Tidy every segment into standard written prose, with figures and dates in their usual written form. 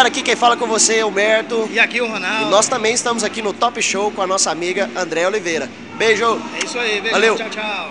galera, aqui quem fala com você é o Humberto. E aqui o Ronaldo. E nós também estamos aqui no Top Show com a nossa amiga Andréia Oliveira. Beijo! É isso aí, beijo. Valeu. Tchau, tchau.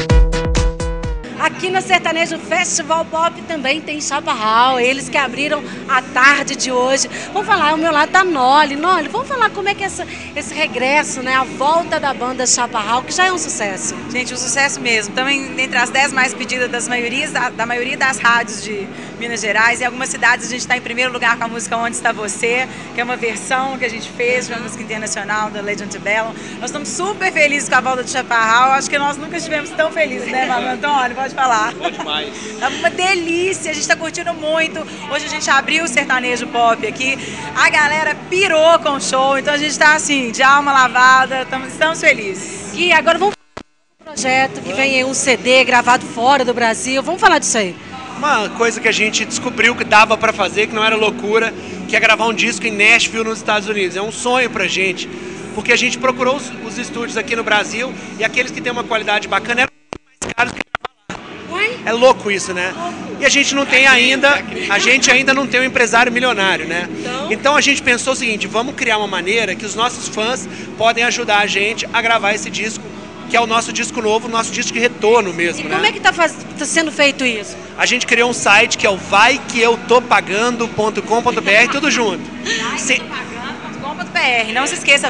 Aqui no Sertanejo Festival Pop também tem Chaparral, eles que abriram a tarde de hoje. Vamos falar, ao meu lado tá Noli. Noli, vamos falar como é que é esse regresso, né? A volta da banda Chaparral, que já é um sucesso. Gente, um sucesso mesmo. Estamos entre as 10 mais pedidas da maioria das rádios de Minas Gerais. Em algumas cidades a gente está em primeiro lugar com a música Onde Está Você, que é uma versão que a gente fez de uma música internacional da Lady Antebellum. Nós estamos super felizes com a volta do Chaparral. Acho que nós nunca estivemos tão felizes, né, Malu Antônio? Pode falar. Bom demais. Tá uma delícia, a gente tá curtindo muito. Hoje a gente abriu o Sertanejo Pop aqui. A galera pirou com o show, então a gente tá assim, de alma lavada, estamos felizes. E agora vamos falar do projeto que vem aí um CD gravado fora do Brasil. Vamos falar disso aí. Uma coisa que a gente descobriu que dava pra fazer, que não era loucura, que é gravar um disco em Nashville, nos Estados Unidos. É um sonho pra gente, porque a gente procurou os estúdios aqui no Brasil e aqueles que têm uma qualidade bacana eram mais caros que é louco isso, né? E a gente não tem ainda, a gente ainda não tem um empresário milionário, né? Então a gente pensou o seguinte, vamos criar uma maneira que os nossos fãs podem ajudar a gente a gravar esse disco, que é o nosso disco novo, o nosso disco de retorno mesmo, né? Como é que tá sendo feito isso? A gente criou um site que é o vaiqueutopagando.com.br, tudo junto. Vaiqueutopagando.com.br. Não se esqueça,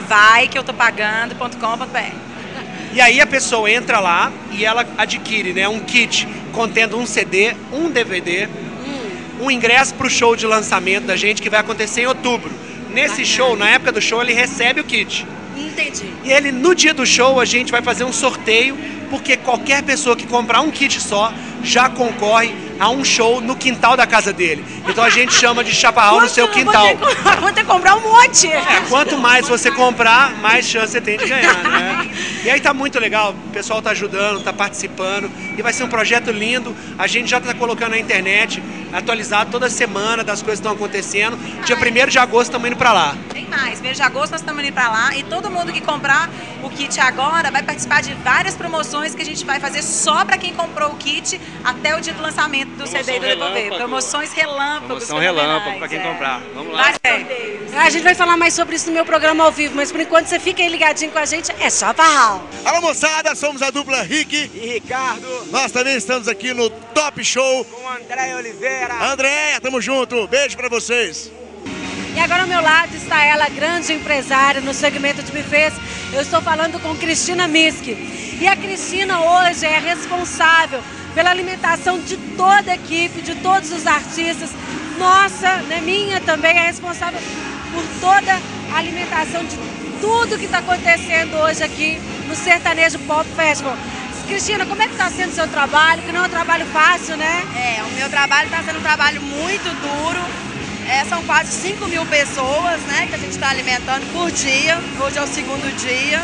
vaiqueutopagando.com.br. E aí a pessoa entra lá e ela adquire, né, um kit contendo um CD, um DVD, um ingresso para o show de lançamento da gente que vai acontecer em outubro. Nesse show, na época do show, ele recebe o kit. Entendi. E ele, no dia do show, a gente vai fazer um sorteio, porque qualquer pessoa que comprar um kit só já concorre a um show no quintal da casa dele. Então a gente chama de Chaparral no seu quintal. Vou ter que comprar um monte. Quanto mais você comprar, mais chance você tem de ganhar, né? E aí tá muito legal, o pessoal tá ajudando, tá participando, e vai ser um projeto lindo. A gente já tá colocando na internet, atualizado toda semana das coisas que estão acontecendo. Dia 1º de agosto estamos indo pra lá. Tem mais, 1º de agosto nós estamos indo pra lá, e todo mundo que comprar o kit agora vai participar de várias promoções que a gente vai fazer só pra quem comprou o kit até o dia do lançamento do CD e do DVD. Promoções relâmpagos. Promoção relâmpago pra quem comprar. Vamos lá. A gente vai falar mais sobre isso no meu programa ao vivo, mas por enquanto você fica aí ligadinho com a gente, é Chaparral. Alô moçada, somos a dupla Rick E Ricardo. Nós também estamos aqui no Top Show Com Andréia Oliveira. Andréia, tamo junto, beijo pra vocês. E agora ao meu lado está ela, grande empresária no segmento de buffets. Eu estou falando com Cristina Miski. E a Cristina hoje é responsável pela alimentação de toda a equipe, de todos os artistas. Nossa, né, minha também é responsável por toda a alimentação de tudo que está acontecendo hoje aqui no Sertanejo Pop Festival. Cristina, como é que está sendo o seu trabalho? Que não é um trabalho fácil, né? O meu trabalho está sendo um trabalho muito duro. São quase 5 mil pessoas, né, que a gente está alimentando por dia. Hoje é o 2º dia.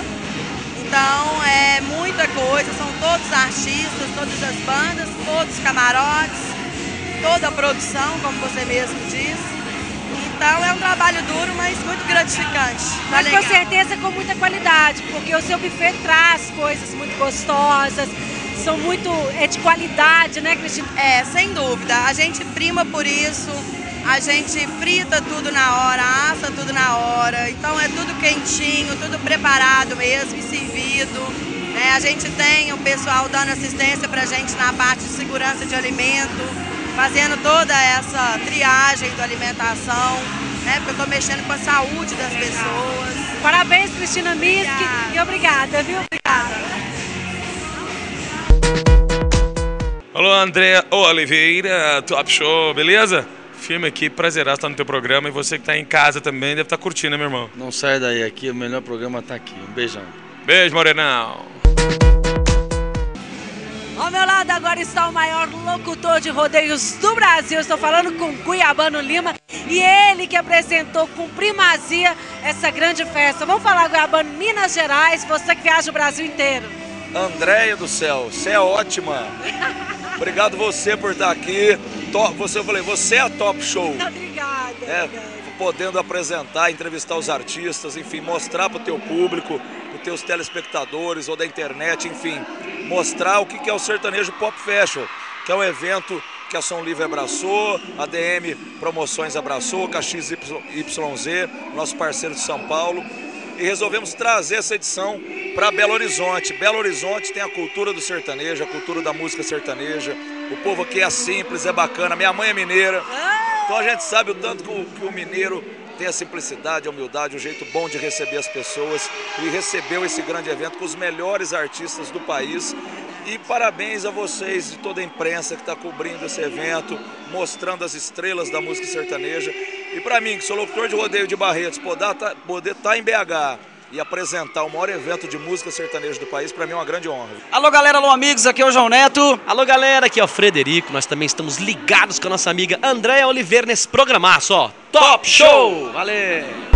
Então é muita coisa, são todos os artistas, todas as bandas, todos os camarotes, toda a produção, como você mesmo disse. Então é um trabalho duro, mas muito gratificante. Mas com certeza com muita qualidade, porque o seu buffet traz coisas muito gostosas, são muito de qualidade, né, Cristina? Sem dúvida, a gente prima por isso. A gente frita tudo na hora, assa tudo na hora, então é tudo quentinho, tudo preparado mesmo e servido. Né? A gente tem o pessoal dando assistência pra gente na parte de segurança de alimento, fazendo toda essa triagem da alimentação, né? Porque eu estou mexendo com a saúde das pessoas. Parabéns, Cristina Miski, e obrigada, viu? Obrigada. Alô, Andréia Oliveira, Top Show, beleza? Firme aqui, prazerá estar no teu programa, e você que está em casa também deve estar curtindo, né, meu irmão? Não sai daí, aqui o melhor programa está aqui. Um beijão. Beijo, Morenão. Ao meu lado agora está o maior locutor de rodeios do Brasil. Estou falando com Cuiabano Lima, e ele que apresentou com primazia essa grande festa. Vamos falar, Cuiabano, Minas Gerais, você que viaja o Brasil inteiro. Andréia do céu, você é ótima. Obrigado você por estar aqui. Eu falei, você é a Top Show. Obrigada. Podendo apresentar, entrevistar os artistas, enfim, mostrar para o teu público, para os teus telespectadores ou da internet, enfim, mostrar o que é o Sertanejo Pop Festival, que é um evento que a Som Livre abraçou, a DM Promoções abraçou, que a XYZ, nosso parceiro de São Paulo, e resolvemos trazer essa edição para Belo Horizonte. Belo Horizonte tem a cultura do sertanejo, a cultura da música sertaneja, o povo aqui é simples, é bacana, minha mãe é mineira, então a gente sabe o tanto que o mineiro tem a simplicidade, a humildade, um jeito bom de receber as pessoas, e recebeu esse grande evento com os melhores artistas do país. E parabéns a vocês de toda a imprensa que está cobrindo esse evento, mostrando as estrelas da música sertaneja. E para mim, que sou locutor de rodeio de Barretos, poder estar em BH e apresentar o maior evento de música sertaneja do país, para mim é uma grande honra. Alô galera, alô amigos, aqui é o João Neto. Alô galera, aqui é o Frederico. Nós também estamos ligados com a nossa amiga Andréa Oliveira nesse programaço, ó. Top Show! Valeu!